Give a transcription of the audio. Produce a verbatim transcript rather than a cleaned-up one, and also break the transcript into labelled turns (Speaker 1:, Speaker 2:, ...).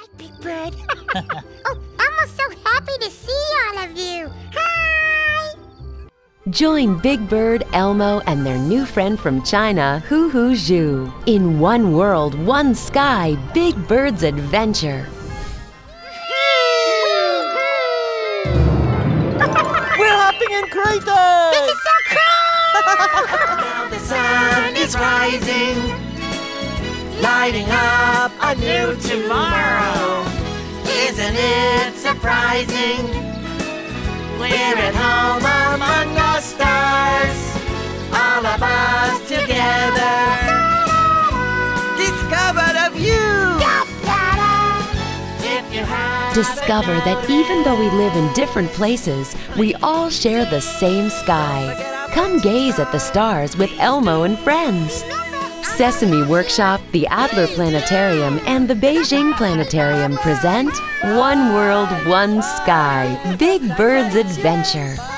Speaker 1: Hi, Big Bird. Oh, Elmo's so happy to see all of you. Hi!
Speaker 2: Join Big Bird, Elmo, and their new friend from China, Hu Zhu, in One World, One Sky, Big Bird's Adventure.
Speaker 3: We're hopping in craters!
Speaker 1: This is so cool!
Speaker 4: Now the sun is rising, lighting up a new tomorrow. Isn't it surprising? We're at home among the stars, all of us together. Discovered a view. If you have
Speaker 2: Discover that even though we live in different places, we all share the same sky. Come gaze at the stars with Elmo and friends. Sesame Workshop, the Adler Planetarium, and the Beijing Planetarium present One World, One Sky, Big Bird's Adventure.